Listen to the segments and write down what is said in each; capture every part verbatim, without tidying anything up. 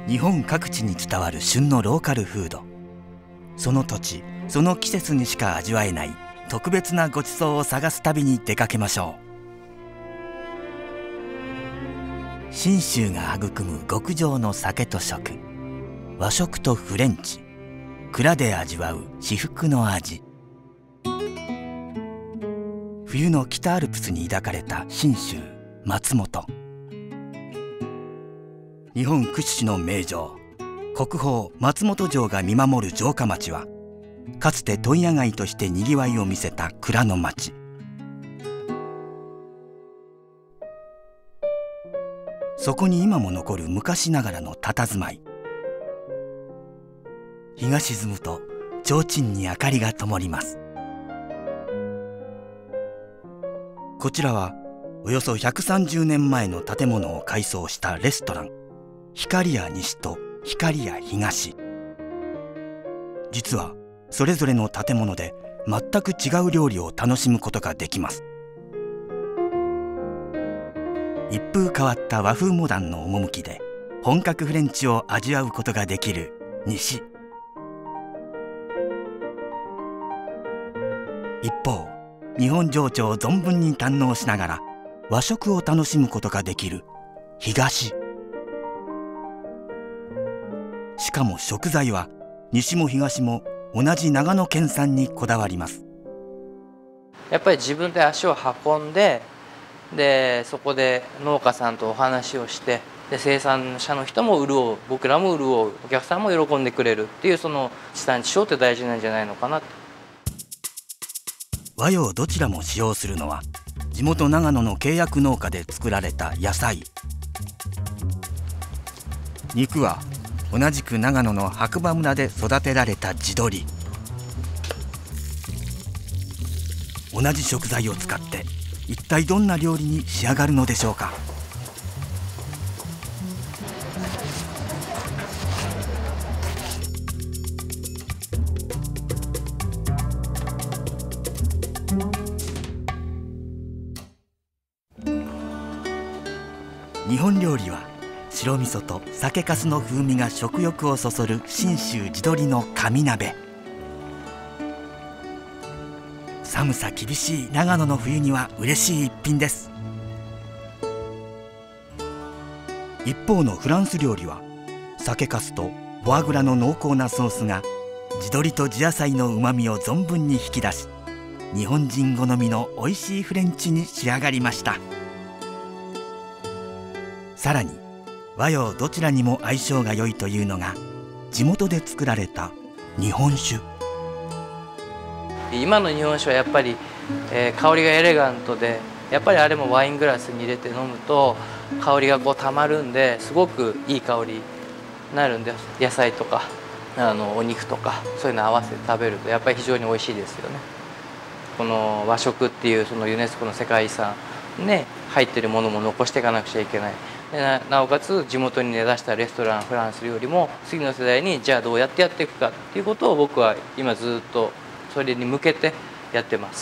日本各地に伝わる旬のローカルフード、その土地その季節にしか味わえない特別なごちそうを探す旅に出かけましょう。信州が育む極上の酒と食、和食とフレンチ、蔵で味わう至福の味。冬の北アルプスに抱かれた信州松本。日本屈指の名城、国宝松本城が見守る城下町は、かつて問屋街としてにぎわいを見せた蔵の町。そこに今も残る昔ながらの佇まい。日が沈むと提灯に明かりが灯ります。こちらはおよそひゃくさんじゅうねんまえの建物を改装したレストラン、光屋西と光屋東。実はそれぞれの建物で全く違う料理を楽しむことができます。一風変わった和風モダンの趣で本格フレンチを味わうことができる西。一方、日本情緒を存分に堪能しながら和食を楽しむことができる東。しかも食材は西も東も同じ長野県産にこだわります。 やっぱり自分で足を運んで、でそこで農家さんとお話をして、で生産者の人も潤う、僕らも潤う、お客さんも喜んでくれるっていう、その地産地消って大事なんじゃないのかなって。 和洋どちらも使用するのは地元長野の契約農家で作られた野菜。肉は同じく長野の白馬村で育てられた地鶏。同じ食材を使って一体どんな料理に仕上がるのでしょうか。日本料理は白味噌と酒粕の風味が食欲をそそる信州地鶏の神鍋。寒さ厳しい長野の冬には嬉しい一品です。一方のフランス料理は酒粕とフォアグラの濃厚なソースが地鶏と地野菜のうまみを存分に引き出し、日本人好みのおいしいフレンチに仕上がりました。さらに和洋どちらにも相性が良いというのが地元で作られた日本酒。 今の日本酒はやっぱり、えー、香りがエレガントで、やっぱりあれもワイングラスに入れて飲むと香りがこうたまるんで、すごくいい香りになるんで、野菜とかあのお肉とかそういうの合わせて食べるとやっぱり非常に美味しいですよね。この和食っていうそのユネスコの世界遺産ね、入ってるものも残していかなくちゃいけない。で な, なおかつ地元に根ざしたレストラン、フランス料理も次の世代にじゃあどうやってやっていくかっていうことを僕は今ずっとそれに向けてやってます。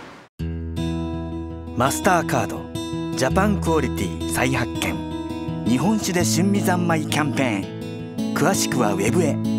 マスターカードジャパンクオリティ再発見、日本酒で春味三昧キャンペーン。詳しくはウェブへ。